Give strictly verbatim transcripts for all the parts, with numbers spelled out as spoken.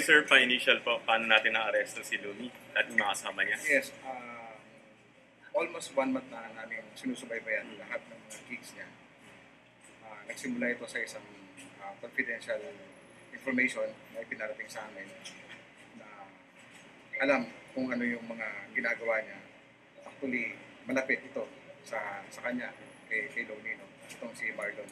Sige sir, pa-initial po, paano natin na-aresto si Lumi at yung mga kasama niya? Yes, uh, almost one month na namin sinusubaybayan mm-hmm. lahat ng mga gigs niya. Uh, nagsimula ito sa isang uh, confidential information na ipinarating sa amin na alam kung ano yung mga ginagawa niya. Actually, malapit ito sa sa kanya, kay, kay Lomino, itong si Marlon.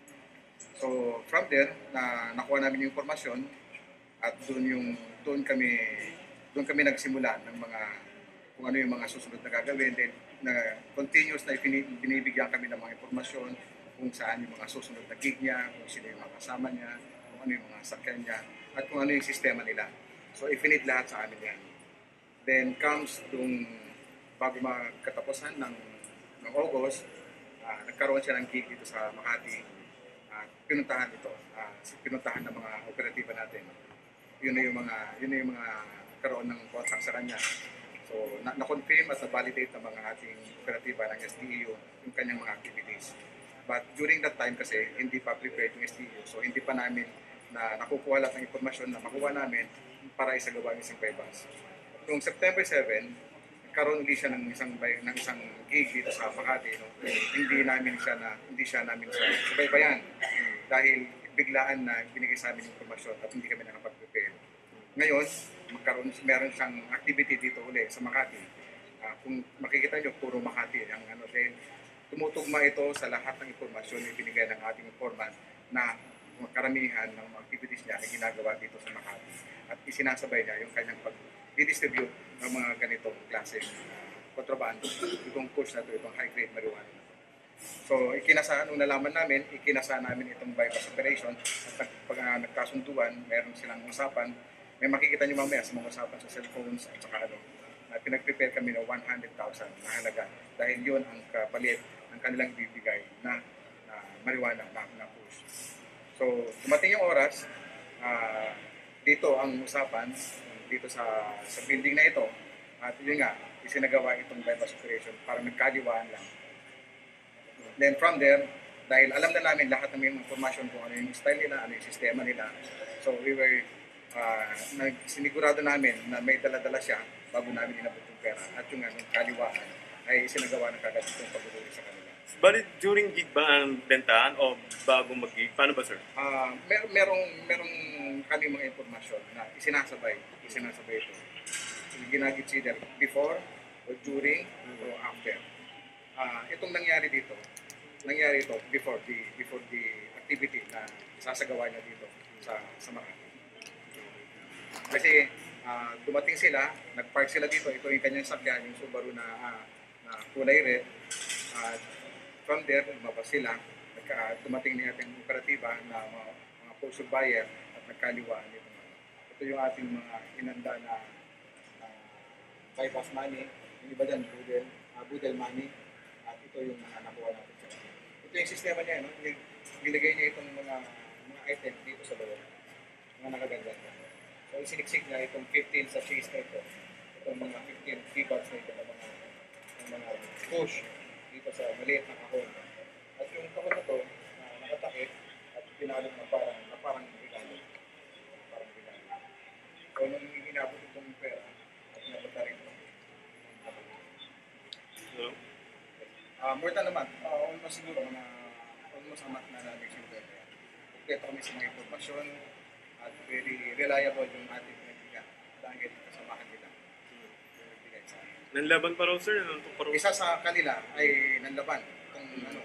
So, from there, na nakuha namin yung informasyon at doon yung doon kami doon kami nagsimula ng mga kung ano yung mga susunod na gagawin, then na continuous na binibigyan kami ng mga informasyon kung saan yung mga susunod na gig niya, kung sino yung mga kasama niya, kung ano yung mga sakyan niya, at kung ano yung sistema nila. So, ifinid lahat sa amin yan. Then comes yung bago magkatapusan ng, ng August, uh, nagkaroon siya ng gig dito sa Makati. Uh, pinuntahan ito, uh, pinuntahan ng mga operatiba natin. Yun na yung mga, yun na yung mga karoon ng contact sa kanya. So, na- na-confirm at na-validate ng mga ating operatiba ng S D E U yung kanyang mga activities. But during that time kasi, hindi pa prepared yung S D E U. So, hindi pa namin na nakukuha lahat ng informasyon na makuha namin para isagawa yung isang bypass. Noong September seventh, nagkaroon ulit siya ng isang, ng isang gig dito sa Makati. No? Hindi namin siya na, hindi siya namin siya subaybayan dahil biglaan na binigay sa amin yung informasyon at hindi kami nakapag-prepare. Ngayon, magkaroon, meron siyang activity dito ulit sa Makati. Uh, kung makikita nyo, puro Makati. Ang, ano, dahil tumutugma ito sa lahat ng informasyon na binigay ng ating informant na karamihan ng mga activities niya ay ginagawa dito sa Makati. At isinasabay niya yung kanyang pag-distribute ng mga ganitong klase uh, kontrabando. Itong push na ito, itong high-grade marijuana. So, ikinasaan, nung nalaman namin, ikinasaan namin itong bypass operation at pag uh, nagkasunduan, meron silang usapan. May makikita nyo mamaya sa mga usapan sa cellphones at saka ano, na pinag-prepare kami ng one hundred thousand na halaga dahil yun ang kapalit ng kanilang bibigay na, na marijuana na, na push. So, dumating yung oras, uh, dito ang usapan, dito sa, sa building na ito, at yun nga, isinagawa itong bypass operation para magkaliwaan lang. Then from there, dahil alam na namin lahat ng yung information kung ano yung style nila, ano yung sistema nila. So we were, uh, sinigurado namin na may dala-dala siya bago namin inabot yung pera. At yung anong kaliwaan ay isinagawa ng kagad itong pagduduli sa kanila. Bali, during gig ba ang bentahan o bago mag-gig? Paano ba sir? Uh, mer merong, merong kami mga informasyon na isinasabay, isinasabay ito. So, ginagit either before or during mm-hmm. or after. Uh, itong nangyari dito, nangyari ito before the before the activity na sasagawa niya dito sa sa Makati. Kasi uh, dumating sila, nagpark sila dito, ito yung kanyang sakyan, yung Subaru na, uh, na kulay red. At uh, from there, lumabas sila, nagka, dumating na ating operatiba na mga, mga postal buyer at nagkaliwaan dito. Ito yung ating mga inanda na uh, bypass money, yung iba dyan, budel, uh, budel money. At ito yung mga nakuha natin sa kanya. Ito yung sistema niya, no? Nilagay niya itong mga mga item dito sa loob. Mga nakaganda. So, isiniksik niya itong fifteen sa cheese na ito. Itong mga fifteen keyboards na ito na mga, mga push dito sa maliit na kahon. At yung kahon na ito, uh, nakatakip at pinalog na parang, na parang regalo. Parang regalo. So, nung inabot itong pera at nabata rin ito. So, Uh, more than naman, uh, almost siguro na almost amat na namin siguro. Kompleto kami sa mga informasyon at very reliable yung ating pinagbigan dahil kasamahan nila. Pinagbigan sa amin. Nanlaban pa raw sir? Nanlaban pa raw? Isa sa kanila ay nanlaban. Itong ano,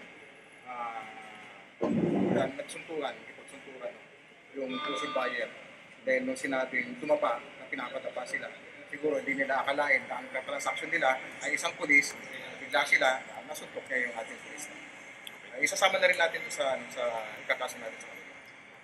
uh, nagsunturan, ipagsunturan yung pushing buyer. Dahil nung sinabing tumapa na pinapatapa sila, siguro hindi nila akalain na ang transaction nila ay isang pulis, bigla sila, nasuntok niya yung ating pulis. Uh, isasama na rin natin sa sa ikakaso natin sa kanila.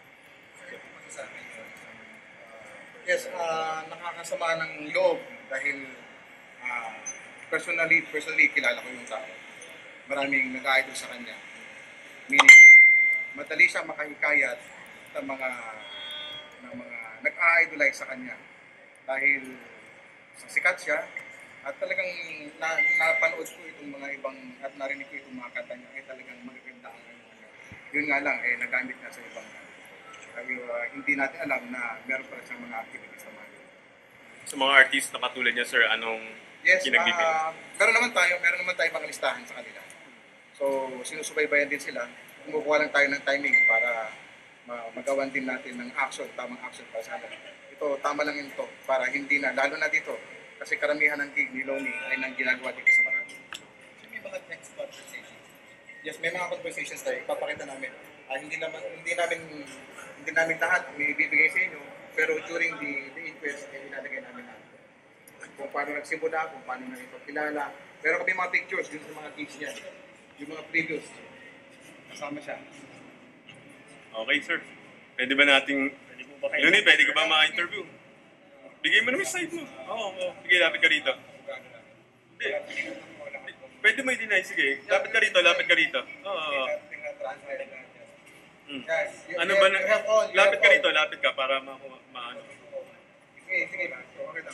Uh, yes, uh, nakakasama ng loob dahil uh, personally, personally kilala ko yung tao. Maraming nag-idol sa kanya. Meaning, madali siya makahikayat ng mga ng mga nag-idolize sa kanya dahil sa sikat siya. At talagang na, napanood ko itong mga ibang at narinig ko itong mga kanta niya ay talagang magaganda ang ano. Yun nga lang, eh, nagamit na sa ibang Kaya uh, hindi natin alam na meron pala siyang mga activities na mga ganun. Sa mga artist na katulad niya, sir, anong Yes, pinagbibigay? uh, meron naman tayo, meron naman tayo mga listahan sa kanila. So, sinusubaybayan din sila. Kumukuha lang tayo ng timing para ma- magawan din natin ng action, tamang action para sa kanila. Ito, tama lang yun to, para hindi na, lalo na dito, kasi karamihan ng gig ni Loni ay nang ginagawa dito sa Marami. So, may mga next conversation. Yes, may mga conversations tayo, ipapakita namin. Ah, hindi naman hindi namin hindi namin lahat may ibibigay sa inyo, pero during the the inquest ay ilalagay namin na kung paano nagsimula, kung paano na ito kilala. Pero kami mga pictures dun sa mga gigs niya, yung mga previous, kasama siya. Okay, sir. Pwede ba nating... Luni, pwede ka ba ma-interview? Bigay mo naman yung side mo. Oo, oo. Sige, lapit ka rito. Hindi. Pwede mo i-deny, sige. Lapit ka rito, lapit ka rito. Oo, oo. Hmm. Ano ba na... Lapit ka rito, lapit ka para ma- ma-ano. Sige, sige ba? So, okay lang.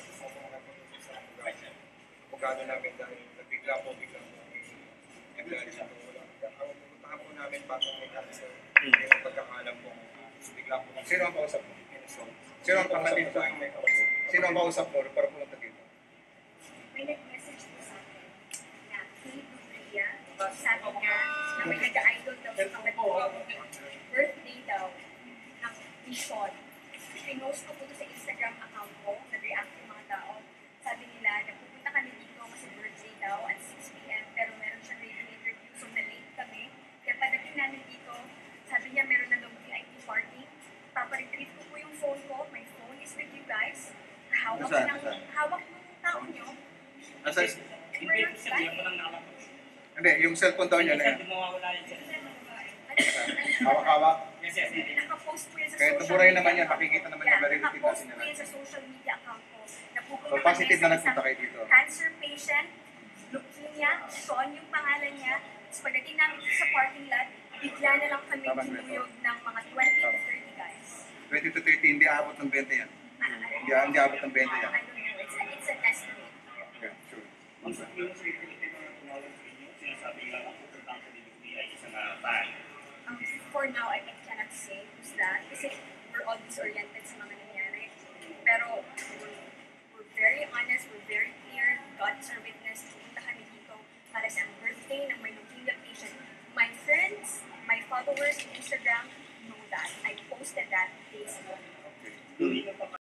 Abogado namin dahil nabigla po, bigla po. Nagdali siya. Ang pupuntahan po namin bago may cancer. Hindi mo pagkakalam po. Bigla po. Sino ang kausap mo? Sino ang kausap mo? Sino ang kausap mo para pumunta dito? May nag-message po sa akin na Kate Dubria, sabi niya na may nag-idol daw sa kapatid ko. Birthday daw ng Tishon. Pinost ko po ito sa Instagram account ko, nag-react yung mga tao. Sabi nila, nagpupunta kami dito kasi birthday daw at six p m pero meron siyang radio interview so na-late kami. Kaya pagdating namin dito, sabi niya meron na daw V I P party. Paparetrieve ko po yung phone ko. My phone is with you guys. Hawak Nasaan? ng, Nasaan? hawak ng tao niyo. Nasa, And we're not lying. hindi, yung cellphone daw niya na yun. Ano- Hawak-hawak. Nakapost po yan sa Kahit social naburay media. naman yan, makikita naman yan, Yeah, ma-relative nakapost natin po yan. yan sa social media account ko. Napupunta So, kami positive sa na nagpunta isang kayo dito. Cancer patient, leukemia, Sean yung pangalan niya. Tapos pagdating namin dito sa parking lot, bigla na lang kami Tama, kinuyog ng mga twenty to thirty guys. twenty to thirty, hindi abot ng twenty yan. Ah, ah, Hindi, hindi abot ng twenty yan. I don't know, it's, it's an estimate. Okay, sure. Um, for now, I cannot say who's that kasi we're all disoriented sa mga nangyari. Pero we're, we're very honest, we're very clear. God is our witness. Pupunta kami dito para sa birthday ng may leukemia patient. My friends, my followers on Instagram know that. I posted that days ago. Okay.